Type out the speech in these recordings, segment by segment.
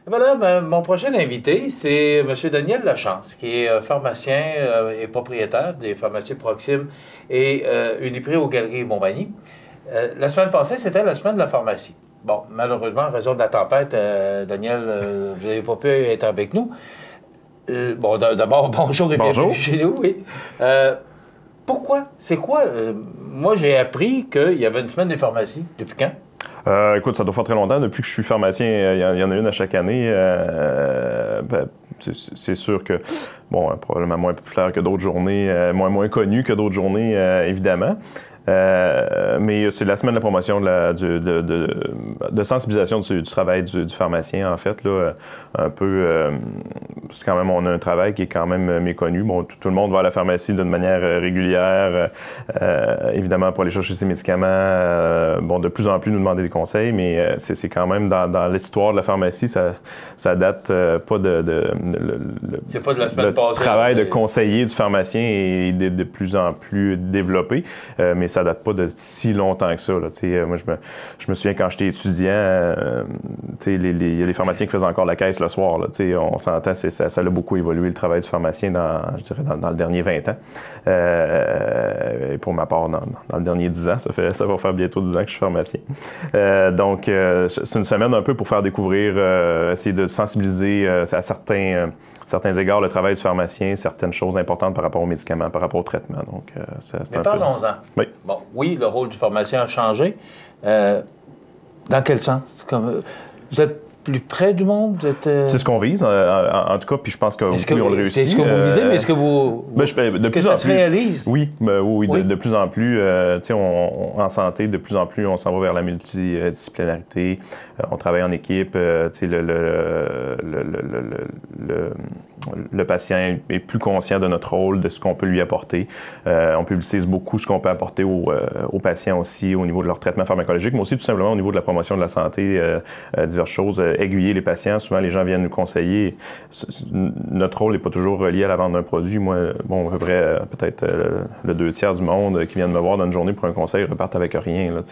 Voilà, mon prochain invité, c'est M. Daniel Lachance, qui est pharmacien et propriétaire des pharmacies Proxime et Uniprix aux Galeries Montmagny. La semaine passée, c'était la semaine de la pharmacie. Bon, malheureusement, en raison de la tempête, Daniel, vous n'avez pas pu être avec nous. Bon, d'abord, bonjour et bienvenue chez nous. Oui. Pourquoi? C'est quoi? Moi, j'ai appris qu'il y avait une semaine des pharmacies. Depuis quand? Écoute, ça doit faire très longtemps. Depuis que je suis pharmacien, il y en a une à chaque année. C'est sûr que, bon, probablement moins populaire que d'autres journées, moins connu que d'autres journées, évidemment. Mais c'est la semaine de la promotion de sensibilisation du travail du pharmacien, en fait. Là, un peu, c'est quand même, on a un travail qui est quand même méconnu. Bon, tout le monde va à la pharmacie d'une manière régulière, évidemment pour aller chercher ses médicaments. Bon, de plus en plus nous demander des conseils, mais c'est quand même dans l'histoire de la pharmacie, ça date pas c'est pas de la semaine passée. Le travail de conseiller du pharmacien est de plus en plus développé, mais ça date pas de si longtemps que ça. Là. Moi, je me souviens quand j'étais étudiant, il y a des pharmaciens qui faisaient encore la caisse le soir. Là, on s'entend, ça a beaucoup évolué le travail du pharmacien dans le dernier 20 ans. Et pour ma part, dans le dernier 10 ans, ça va faire bientôt 10 ans que je suis pharmacien. Donc, c'est une semaine un peu pour faire découvrir, essayer de sensibiliser à certains égards le travail du pharmacien, certaines choses importantes par rapport aux médicaments, par rapport au traitement. Donc, mais parlons-en. Oui. Bon, oui, le rôle du pharmacien a changé. Dans quel sens? Vous êtes plus près du monde? C'est ce qu'on vise, en tout cas, puis je pense que oui, on le réussit. C'est ce que vous visez, mais est-ce que vous... ça se réalise? Oui, de plus en plus. En santé, de plus en plus, on s'en va vers la multidisciplinarité. On travaille en équipe. Le patient est plus conscient de notre rôle, de ce qu'on peut lui apporter. On publicise beaucoup ce qu'on peut apporter aux patients aussi au niveau de leur traitement pharmacologique, mais aussi tout simplement au niveau de la promotion de la santé, diverses choses. Aiguiller les patients. Souvent, les gens viennent nous conseiller. Notre rôle n'est pas toujours relié à la vente d'un produit. Moi, bon, à peu près, peut-être le 2/3 du monde qui viennent me voir dans une journée pour un conseil repartent avec rien. Là,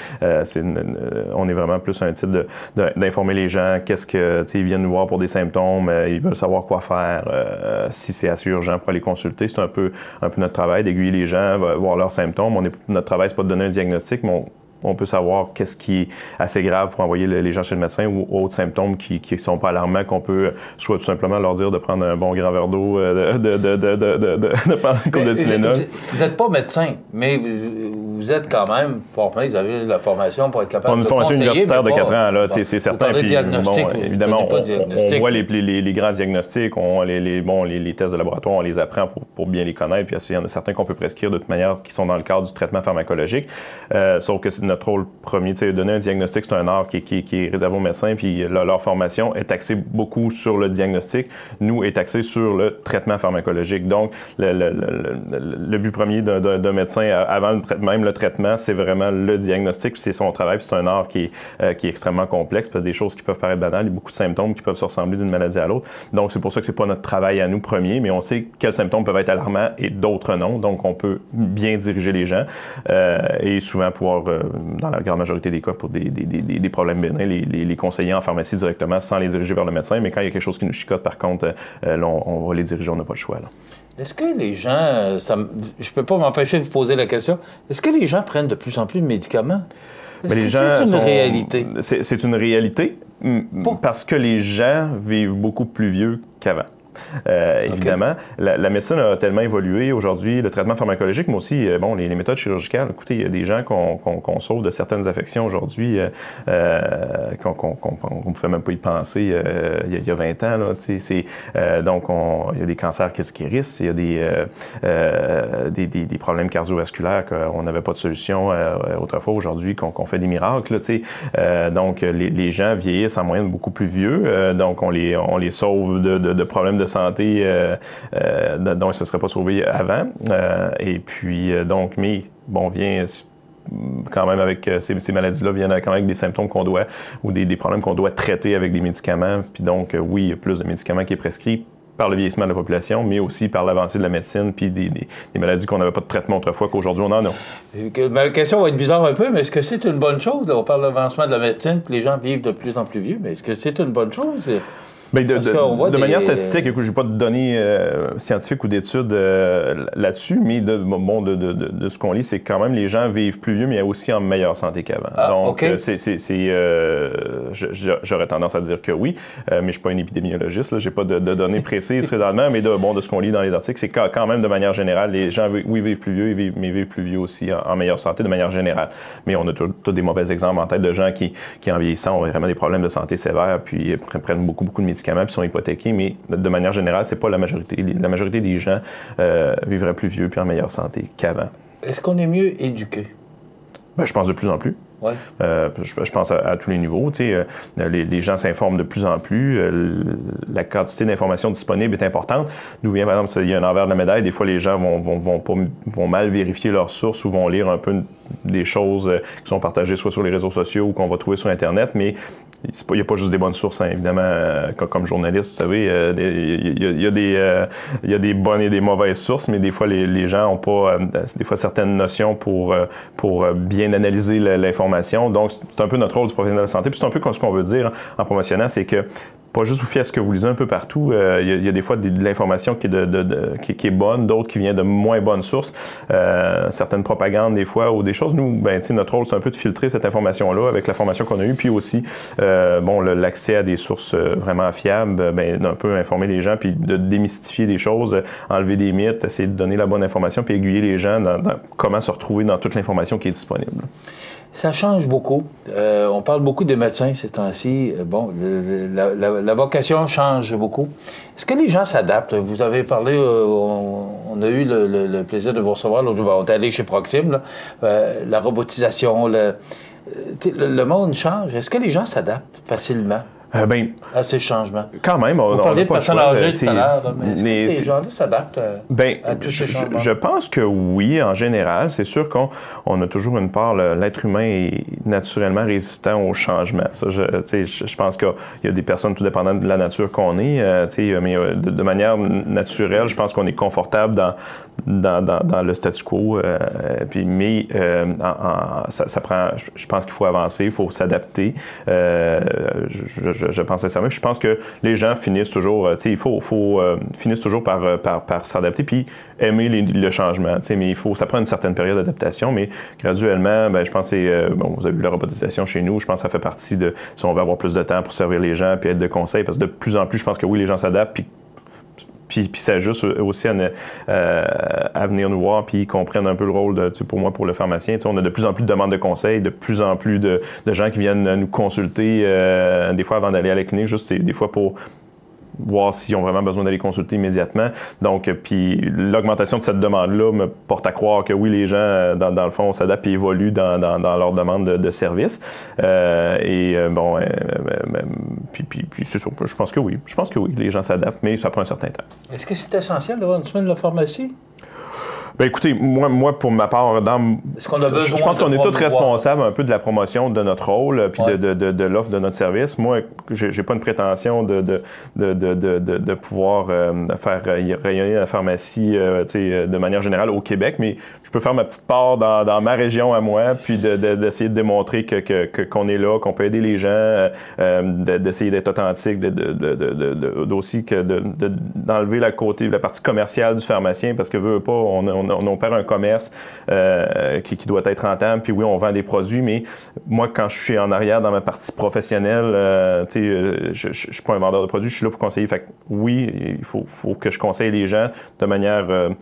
on est vraiment plus un type d'informer les gens. Ils viennent nous voir pour des symptômes. Ils veulent savoir quoi faire. Si c'est assez urgent pour aller consulter, c'est un peu notre travail d'aiguiller les gens, voir leurs symptômes. Notre travail, c'est pas de donner un diagnostic, mais on peut savoir qu'est-ce qui est assez grave pour envoyer les gens chez le médecin ou autres symptômes qui ne sont pas alarmants, qu'on peut soit tout simplement leur dire de prendre un bon grand verre d'eau, de prendre une coupe de Tylenol. Vous n'êtes pas médecin, mais vous êtes quand même formé, vous avez la formation pour être capable de conseiller. On a une formation universitaire de 4 ans, là, c'est certain. Puis, évidemment, on voit les grands diagnostics, les tests de laboratoire, on les apprend pour bien les connaître, puis il y en a certains qu'on peut prescrire de toute manière qui sont dans le cadre du traitement pharmacologique, sauf que notre rôle premier, donner un diagnostic, c'est un art qui est réservé aux médecins, puis leur formation est axée beaucoup sur le diagnostic. Nous, est axée sur le traitement pharmacologique. Donc, le but premier d'un médecin, avant même le traitement, c'est vraiment le diagnostic, puis c'est son travail, puis c'est un art qui est extrêmement complexe, parce que des choses qui peuvent paraître banales, il y a beaucoup de symptômes qui peuvent se ressembler d'une maladie à l'autre. Donc, c'est pour ça que c'est pas notre travail à nous premier, mais on sait quels symptômes peuvent être alarmants et d'autres non. Donc, on peut bien diriger les gens et souvent pouvoir dans la grande majorité des cas, pour des problèmes bénins, les conseiller en pharmacie directement sans les diriger vers le médecin. Mais quand il y a quelque chose qui nous chicote, par contre, on va les diriger, on n'a pas le choix. Là. Est-ce que les gens, je ne peux pas m'empêcher de vous poser la question, est-ce que les gens prennent de plus en plus de médicaments? Est-ce que c'est une réalité? C'est une réalité parce que les gens vivent beaucoup plus vieux qu'avant. Évidemment, la médecine a tellement évolué aujourd'hui, le traitement pharmacologique, mais aussi les méthodes chirurgicales. Écoutez, il y a des gens qu'on sauve de certaines affections aujourd'hui qu'on ne pouvait même pas y penser il y a 20 ans. Là, donc, il y a des cancers qui se guérissent, il y a des problèmes cardiovasculaires qu'on n'avait pas de solution autrefois, aujourd'hui, qu'on fait des miracles. Là, donc, les gens vieillissent en moyenne beaucoup plus vieux, donc on les sauve de problèmes de santé dont ils ne se seraient pas sauvés avant. Et puis, mais vient quand même avec ces maladies-là, viennent quand même avec des symptômes qu'on doit, ou des problèmes qu'on doit traiter avec des médicaments. Puis donc, oui, il y a plus de médicaments qui est prescrit par le vieillissement de la population, mais aussi par l'avancée de la médecine puis des maladies qu'on n'avait pas de traitement autrefois, qu'aujourd'hui on en a. Ma question va être bizarre un peu, mais est-ce que c'est une bonne chose? On parle de l'avancement de la médecine, que les gens vivent de plus en plus vieux, mais est-ce que c'est une bonne chose? Bien, de manière statistique, écoute, je n'ai pas de données scientifiques ou d'études là-dessus, mais de ce qu'on lit, c'est que quand même les gens vivent plus vieux, mais aussi en meilleure santé qu'avant. Donc, okay. J'aurais tendance à dire que oui, mais je ne suis pas un épidémiologiste, je n'ai pas de données précises présentement, mais de ce qu'on lit dans les articles, c'est quand même de manière générale, les gens, oui, vivent plus vieux, mais vivent plus vieux aussi en meilleure santé de manière générale. Mais on a tous des mauvais exemples en tête de gens qui en vieillissant, ont vraiment des problèmes de santé sévères, puis prennent beaucoup de médicaments puis sont hypothéqués, mais de manière générale, c'est pas la majorité. La majorité des gens vivraient plus vieux puis en meilleure santé qu'avant. Est-ce qu'on est mieux éduqué? Bien, je pense de plus en plus. Ouais. Je pense à tous les niveaux. Les gens s'informent de plus en plus. La quantité d'informations disponibles est importante. D'où vient, par exemple, il y a un envers de la médaille. Des fois, les gens vont mal vérifier leurs sources ou vont lire un peu des choses qui sont partagées soit sur les réseaux sociaux ou qu'on va trouver sur Internet, mais il n'y a pas juste des bonnes sources, hein, évidemment. Comme journaliste, vous savez, il y a des bonnes et des mauvaises sources, mais des fois, les gens n'ont pas des fois certaines notions pour bien analyser l'information. Donc, c'est un peu notre rôle du professionnel de la santé. Puis c'est un peu comme ce qu'on veut dire en promotionnant, c'est que pas juste vous fier à ce que vous lisez un peu partout. Il y a des fois de l'information qui est bonne, d'autres qui viennent de moins bonnes sources. Certaines propagandes, des fois, ou des choses. Nous, notre rôle, c'est un peu de filtrer cette information-là avec la formation qu'on a eue, puis aussi, l'accès à des sources vraiment fiables, d'un peu informer les gens, puis de démystifier des choses, enlever des mythes, essayer de donner la bonne information, puis aiguiller les gens dans comment se retrouver dans toute l'information qui est disponible. Ça change beaucoup. On parle beaucoup des médecins ces temps-ci. La vocation change beaucoup. Est-ce que les gens s'adaptent? Vous avez parlé, on a eu le plaisir de vous recevoir l'autre jour. On est allé chez Proxim, là. La robotisation, le monde change. Est-ce que les gens s'adaptent facilement? À ces changements. Quand même, on parlez de personnes âgées tout à l'heure, mais est-ce que ces gens-là s'adaptent à tous ces changements? Je pense que oui, en général. C'est sûr qu'on a toujours une part, l'être humain est naturellement résistant au changement. Ça, je pense qu'il y a des personnes tout dépendant de la nature qu'on est, mais de manière naturelle, je pense qu'on est confortable dans le statu quo. Mais ça prend, je pense qu'il faut avancer, il faut s'adapter. Je pense sincèrement. Je pense que les gens finissent toujours, finissent toujours par s'adapter puis aimer le changement. Mais ça prend une certaine période d'adaptation, mais graduellement, je pense que vous avez vu la robotisation chez nous, je pense que ça fait partie de, si on veut avoir plus de temps pour servir les gens puis être de conseil, parce que de plus en plus, je pense que oui, les gens s'adaptent puis s'ajustent aussi à venir nous voir, puis ils comprennent un peu le rôle, pour moi, pour le pharmacien. On a de plus en plus de demandes de conseils, de plus en plus de gens qui viennent nous consulter, des fois avant d'aller à la clinique, juste des fois pour voir s'ils ont vraiment besoin d'aller consulter immédiatement. Donc, puis l'augmentation de cette demande-là me porte à croire que oui, les gens, dans le fond, s'adaptent et évoluent dans leur demande de service. Puis c'est sûr, je pense que oui. Je pense que oui, les gens s'adaptent, mais ça prend un certain temps. Est-ce que c'est essentiel d'avoir une semaine de la pharmacie? Écoutez, moi, pour ma part, je pense qu'on est tous responsables un peu de la promotion de notre rôle puis de l'offre de notre service. Moi, j'ai pas une prétention de pouvoir faire rayonner la pharmacie de manière générale au Québec, mais je peux faire ma petite part dans ma région à moi, puis d'essayer de démontrer qu'on est là, qu'on peut aider les gens, d'essayer d'être authentique, aussi d'enlever la partie commerciale du pharmacien, parce que veut pas, on opère un commerce qui doit être rentable, puis oui, on vend des produits, mais moi, quand je suis en arrière dans ma partie professionnelle, je suis pas un vendeur de produits, je suis là pour conseiller. Fait que oui, il faut que je conseille les gens de manière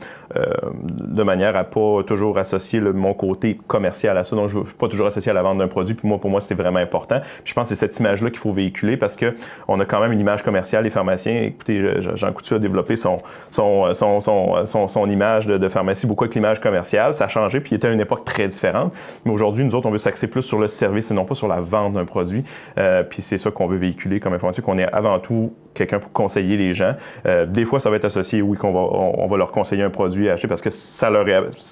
à pas toujours associer mon côté commercial à ça. Donc, je ne veux pas toujours associer à la vente d'un produit, puis pour moi, c'est vraiment important. Puis je pense que c'est cette image-là qu'il faut véhiculer, parce qu'on a quand même une image commerciale, les pharmaciens. Écoutez, Jean Coutu a développé son image de pharmacie beaucoup avec l'image commerciale. Ça a changé, puis il était à une époque très différente. Mais aujourd'hui, nous autres, on veut s'axer plus sur le service et non pas sur la vente d'un produit. Puis c'est ça qu'on veut véhiculer comme information, qu'on est avant tout quelqu'un pour conseiller les gens. Des fois, ça va être associé, oui, on va leur conseiller un produit à acheter parce que ça va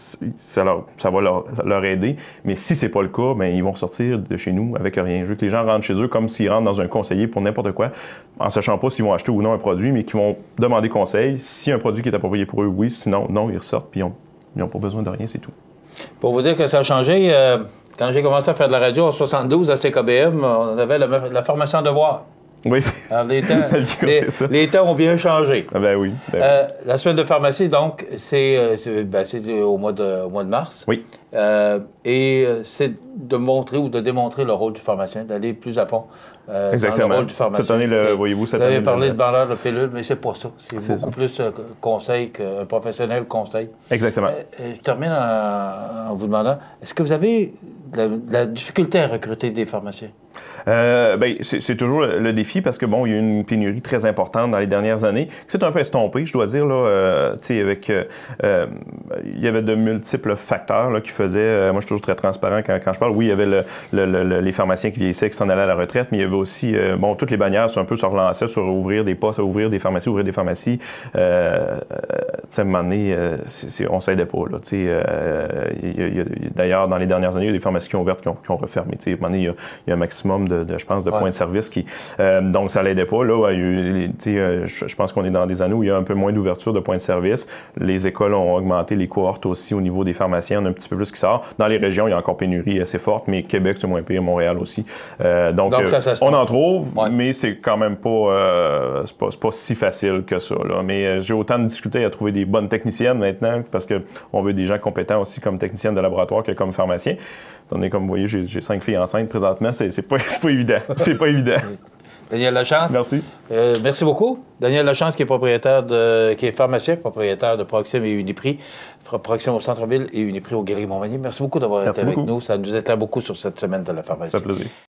leur aider. Mais si c'est pas le cas, bien, ils vont sortir de chez nous avec rien. Je veux que les gens rentrent chez eux comme s'ils rentrent dans un conseiller pour n'importe quoi, en sachant pas s'ils vont acheter ou non un produit, mais qui vont demander conseil. Si un produit qui est approprié pour eux, oui. Sinon, non, ils ressortent puis ils n'ont pas besoin de rien, c'est tout. Pour vous dire que ça a changé, quand j'ai commencé à faire de la radio en 72 à CKBM, on avait la formation de devoir. Oui, alors, les temps ont bien changé. Ah ben oui. La semaine de pharmacie, donc, c'est au mois de mars. Oui. Et c'est de montrer ou de démontrer le rôle du pharmacien, d'aller plus à fond exactement. dans le rôle du pharmacien. Cette année, voyez-vous, cette année... Vous avez parlé de vendeur de pilules, mais c'est pas ça. C'est beaucoup plus conseil qu'un professionnel conseil. Exactement. Je termine en vous demandant, est-ce que vous avez de la difficulté à recruter des pharmaciens? Bien, c'est toujours le défi parce que, bon, il y a eu une pénurie très importante dans les dernières années. C'est un peu estompé, je dois dire, là, tu sais, avec... il y avait de multiples facteurs là, qui faisaient... moi, je suis toujours très transparent quand je parle. Oui, il y avait les pharmaciens qui vieillissaient, qui s'en allaient à la retraite, mais il y avait aussi... bon, toutes les bannières un peu se relançaient sur ouvrir des postes, ouvrir des pharmacies. Tu sais, à un moment donné, on ne s'aidait pas, là, tu sais. D'ailleurs, dans les dernières années, il y a des pharmacies qui ont ouvert, qui ont refermé. Tu sais, à un moment donné, il y a un maximum je pense, de points de service qui... donc, ça l'aidait pas. Là, je pense qu'on est dans des années où il y a un peu moins d'ouverture de points de service. Les écoles ont augmenté les cohortes aussi au niveau des pharmaciens. On a un petit peu plus qui sort. Dans les régions, il y a encore pénurie assez forte, mais Québec, c'est moins pire, Montréal aussi. Donc on en trouve, mais c'est quand même pas... c'est pas si facile que ça. Là. Mais j'ai autant de difficultés à trouver des bonnes techniciennes maintenant parce qu'on veut des gens compétents aussi comme techniciennes de laboratoire que comme pharmaciens. Comme vous voyez, j'ai 5 filles enceintes présentement. C'est pas évident. C'est pas évident. Daniel Lachance. Merci. Merci beaucoup. Daniel Lachance, qui est pharmacien, propriétaire de Proxim et Uniprix. Proxim au centre-ville et Uniprix au Galeries Montmagny. Merci beaucoup d'avoir été avec nous. Ça nous éclaire beaucoup sur cette semaine de la pharmacie. Ça fait plaisir.